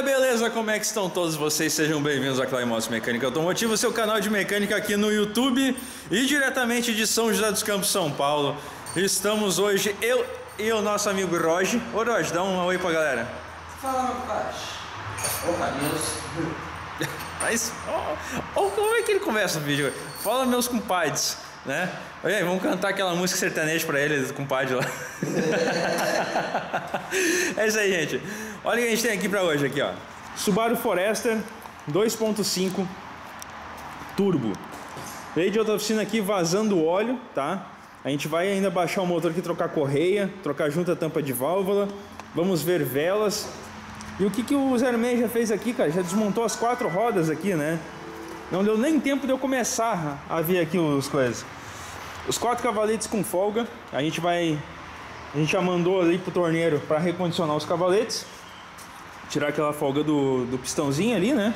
beleza? Como é que estão todos vocês? Sejam bem-vindos a Claimotos Mecânica Automotiva, seu canal de mecânica aqui no YouTube e diretamente de São José dos Campos, São Paulo. Estamos hoje, eu e o nosso amigo Roger. Ô Roger, dá um oi pra galera. Fala, meu pai. Ô, Deus. Mas, como é que ele começa o vídeo? Fala, meus compadres, né? Olha aí, vamos cantar aquela música sertaneja pra ele, compadre lá. É isso aí, gente. Olha o que a gente tem aqui pra hoje, aqui, ó. Subaru Forester 2.5 Turbo. Veio de outra oficina aqui vazando óleo, tá? A gente vai ainda baixar o motor aqui, trocar correia, trocar junta tampa de válvula. Vamos ver velas. E o que o 06 já fez aqui, cara? Já desmontou as 4 rodas aqui, né? Não deu nem tempo de eu começar a ver aqui as coisas. Os 4 cavaletes com folga. A gente já mandou ali pro torneiro para recondicionar os cavaletes. Tirar aquela folga do pistãozinho ali, né?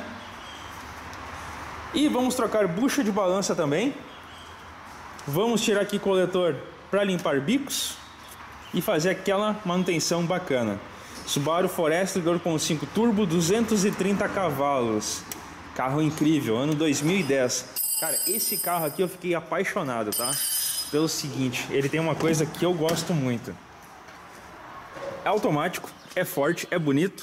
E vamos trocar bucha de balança também. Vamos tirar aqui coletor para limpar bicos e fazer aquela manutenção bacana. Subaru Forester 2.5 Turbo, 230 cavalos. Carro incrível, ano 2010. Cara, esse carro aqui eu fiquei apaixonado, tá? Pelo seguinte, ele tem uma coisa que eu gosto muito. É automático, é forte, é bonito.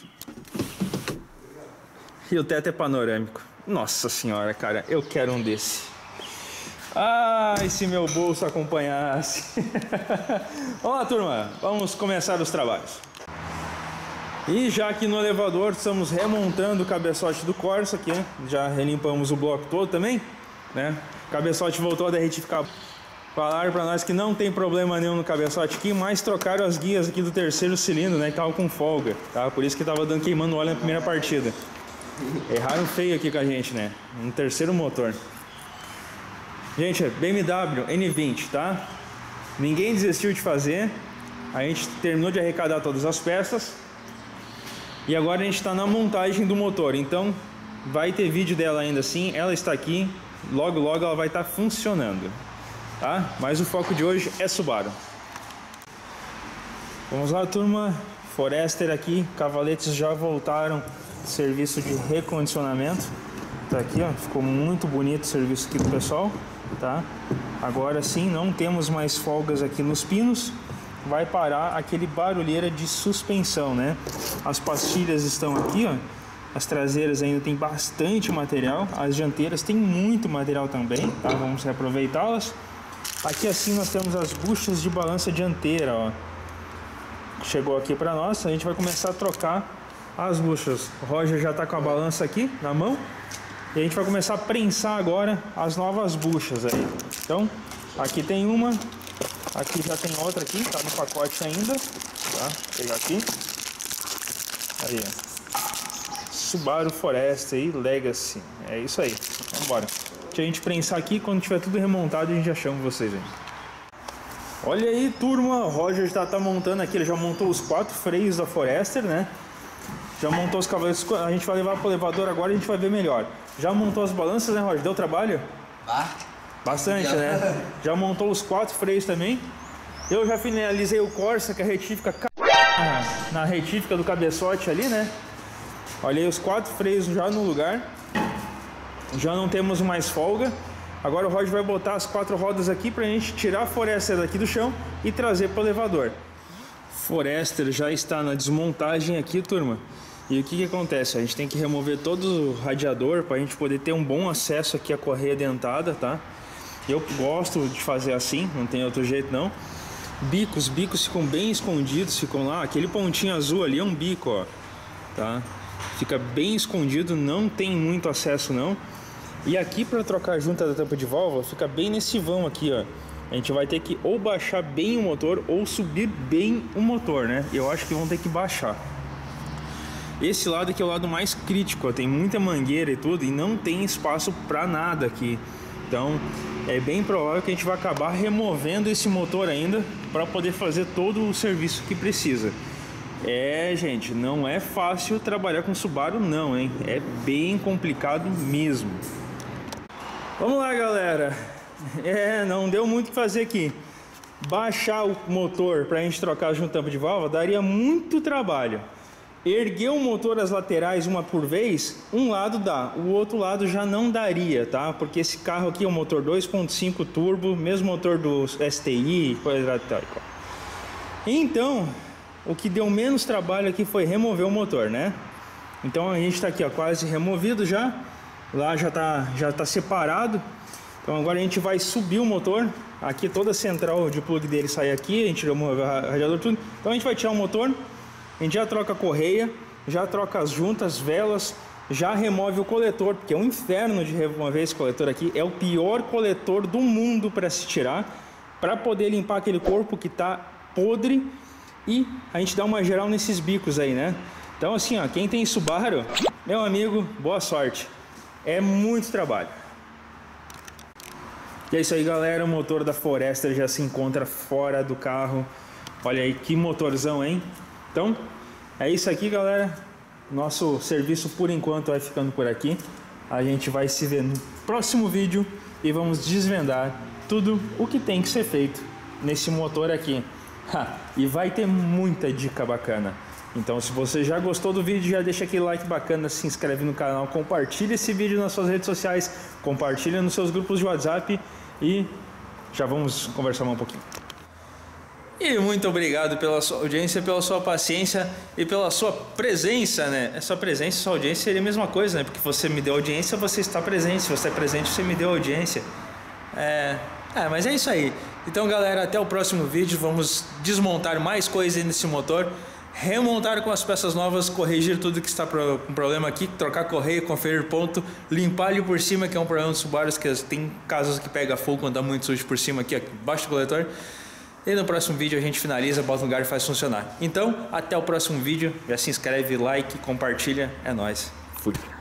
E o teto é panorâmico. Nossa senhora, cara, eu quero um desse. Ai, se meu bolso acompanhasse. Vamos lá, turma, vamos começar os trabalhos. E já aqui no elevador estamos remontando o cabeçote do Corsa aqui, né? Já relimpamos o bloco todo também, né? O cabeçote voltou a retificar. Falaram para nós que não tem problema nenhum no cabeçote aqui, mas trocaram as guias aqui do terceiro cilindro, né? Que tava com folga, tá? Por isso que tava queimando óleo na primeira partida. Erraram feio aqui com a gente, né? No terceiro motor. Gente, BMW N20, tá? Ninguém desistiu de fazer. A gente terminou de arrecadar todas as peças. E agora a gente está na montagem do motor. Então vai ter vídeo dela ainda assim. Ela está aqui. Logo logo ela vai estar funcionando, tá? Mas o foco de hoje é Subaru. Vamos lá, turma. Forester aqui. Cavaletes já voltaram. Serviço de recondicionamento. Tá aqui, ó. Ficou muito bonito o serviço aqui do pessoal, tá? Agora sim, não temos mais folgas aqui nos pinos. Vai parar aquele barulheira de suspensão, né? As pastilhas estão aqui, ó. As traseiras ainda tem bastante material. As dianteiras tem muito material também, tá? Vamos reaproveitá-las. Aqui assim nós temos as buchas de balança dianteira, ó. Chegou aqui para nós. A gente vai começar a trocar as buchas. O Roger já tá com a balança aqui na mão. E a gente vai começar a prensar agora as novas buchas aí. Então, aqui tem uma. Aqui já tem outra aqui, tá no pacote ainda, tá? Vou pegar aqui. Aí, ó. Subaru Forester aí, Legacy. É isso aí. Vamos embora. Deixa a gente prensar aqui, quando tiver tudo remontado a gente já chama vocês aí. Olha aí, turma, o Roger já tá montando aqui, ele já montou os 4 freios da Forester, né? Já montou os cavaletes, a gente vai levar pro elevador agora e a gente vai ver melhor. Já montou as balanças, né, Roger? Deu trabalho? Bastante, né? Já montou os 4 freios também. Eu já finalizei o Corsa, que a retífica na retífica do cabeçote ali, né? Olhei os 4 freios já no lugar. Já não temos mais folga. Agora o Roger vai botar as 4 rodas aqui pra gente tirar a Forester daqui do chão e trazer pro elevador. Forester já está na desmontagem aqui, turma. E o que acontece? A gente tem que remover todo o radiador para a gente poder ter um bom acesso aqui à correia dentada, tá? Eu gosto de fazer assim, não tem outro jeito não. Os bicos ficam bem escondidos, ficam lá. Aquele pontinho azul ali é um bico, ó, tá? Fica bem escondido, não tem muito acesso não. E aqui para trocar a junta da tampa de válvula, fica bem nesse vão aqui, ó. A gente vai ter que ou baixar bem o motor ou subir bem o motor, né? Eu acho que vão ter que baixar. Esse lado aqui é o lado mais crítico, ó. Tem muita mangueira e tudo e não tem espaço para nada aqui. Então é bem provável que a gente vai acabar removendo esse motor ainda para poder fazer todo o serviço que precisa. É, gente, não é fácil trabalhar com Subaru não, hein? É bem complicado mesmo. Vamos lá, galera. Não deu muito o que fazer aqui. Baixar o motor para a gente trocar junto tampa de válvula daria muito trabalho. erguer o motor as laterais uma por vez, um lado dá, o outro lado já não daria, tá? Porque esse carro aqui é um motor 2.5 turbo, mesmo motor do STI, coisa tal. Então, o que deu menos trabalho aqui foi remover o motor, né? Então a gente está aqui, ó, quase removido já. Lá já tá separado. Então agora a gente vai subir o motor. Aqui toda a central de plug dele sai aqui, a gente remove o radiador, tudo. Então a gente vai tirar o motor. A gente já troca a correia, já troca as juntas, velas, já remove o coletor, porque é um inferno de remover esse coletor aqui. É o pior coletor do mundo para se tirar, para poder limpar aquele corpo que está podre. E a gente dá uma geral nesses bicos aí, né? Então assim, ó, quem tem Subaru, meu amigo, boa sorte. É muito trabalho. E é isso aí, galera. O motor da Forester já se encontra fora do carro. Olha aí que motorzão, hein? Então, é isso aqui, galera. Nosso serviço, por enquanto, vai ficando por aqui. A gente vai se ver no próximo vídeo e vamos desvendar tudo o que tem que ser feito nesse motor aqui. E vai ter muita dica bacana. Então, se você já gostou do vídeo, já deixa aquele like bacana, se inscreve no canal, compartilha esse vídeo nas suas redes sociais, compartilha nos seus grupos de WhatsApp e já vamos conversar um pouquinho. E muito obrigado pela sua audiência, pela sua paciência e pela sua presença, né? A sua presença e sua audiência seria a mesma coisa, né? Porque você me deu audiência, você está presente. Se você é presente, você me deu audiência. Mas é isso aí. Então, galera, até o próximo vídeo. Vamos desmontar mais coisas nesse motor, remontar com as peças novas, corrigir tudo que está com problema aqui, trocar correia, conferir ponto, limpar ali por cima, que é um problema dos Subarus, que tem casos que pega fogo quando dá muito sujo por cima aqui embaixo do coletor. E no próximo vídeo a gente finaliza, bota no lugar e faz funcionar. Então, até o próximo vídeo. Já se inscreve, like, compartilha. É nóis. Fui.